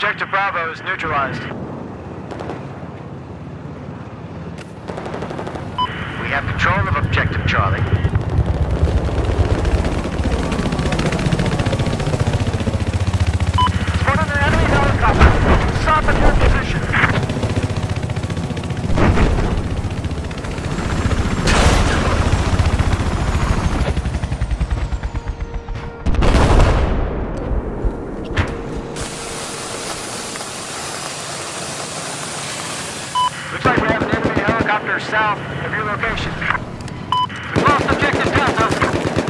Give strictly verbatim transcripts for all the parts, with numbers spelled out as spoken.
Objective Bravo is neutralized. We have control of Objective Charlie. Spotted an enemy helicopter. South of your position. Looks like we have an enemy helicopter south of your location. We've lost Objective Delta.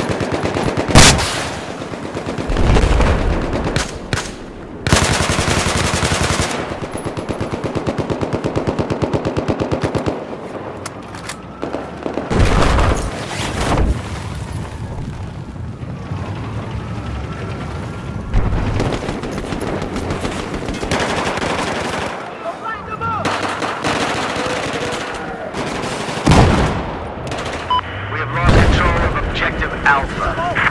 Alpha.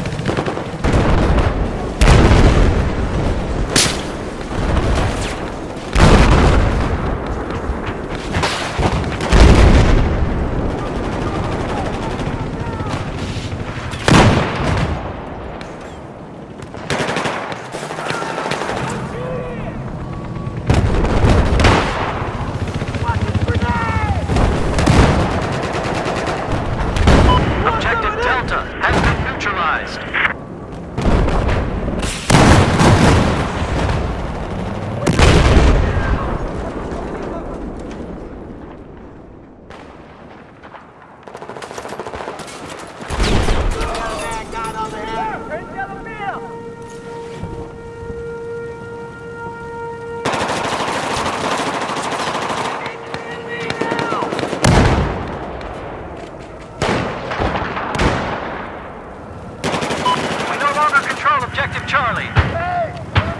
Objective Charlie. Hey,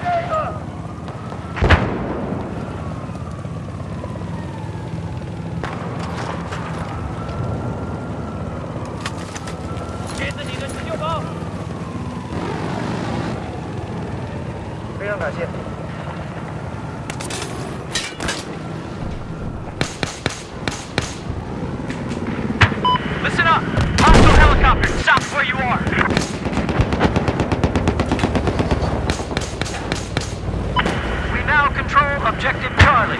Listen up! Hostile helicopter south where you are! Now control Objective Charlie.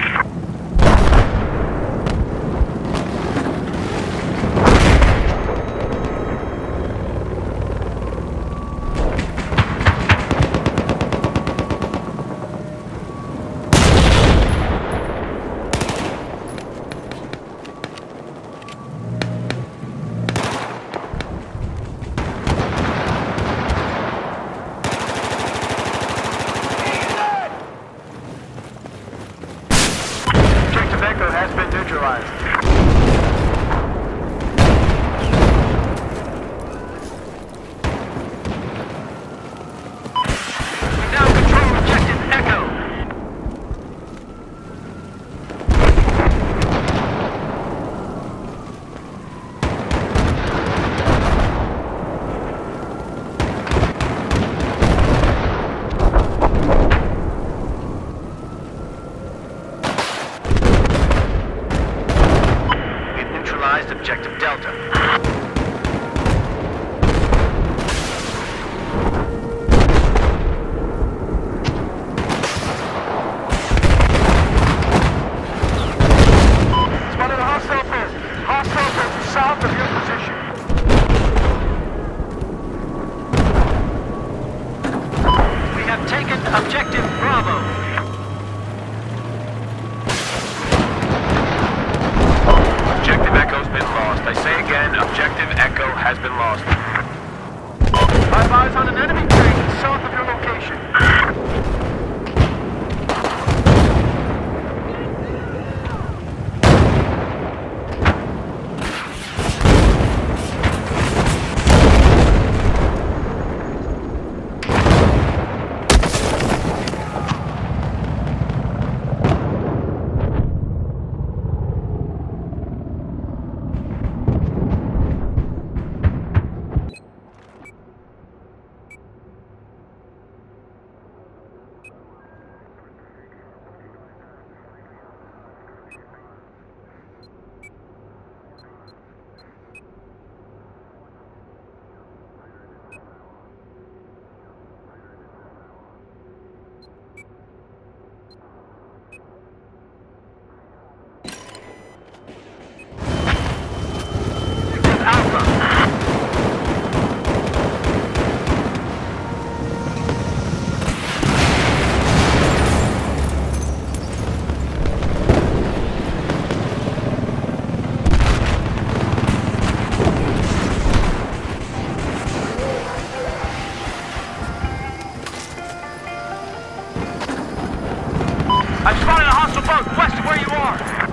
Echo has been neutralized. We now control Objective Echo. Objective Delta. Spotted a hostile force. Hostile force south of your position. We have taken Objective Bravo. Objective Echo's been lost. I say again, Objective Echo has been lost. I have eyes on an enemy train south of your location. I've spotted a hostile boat west of where you are.